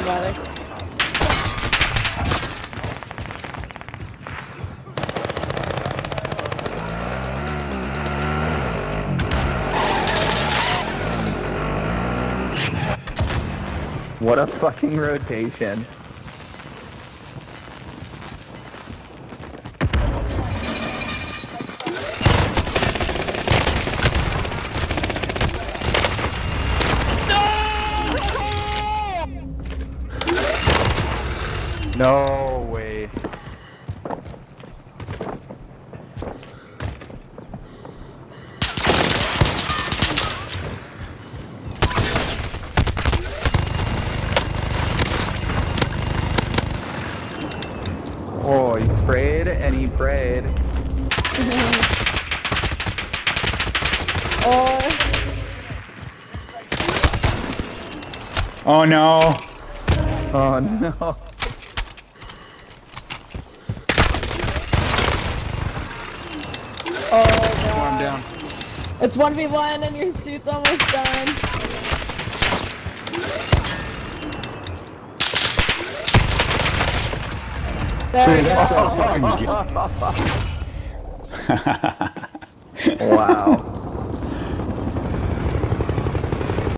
bother. What a fucking rotation. No way. Oh, he sprayed and he prayed. Oh no. Oh no. Oh I'm god. down. It's 1v1 and your suit's almost done. There we go. Wow.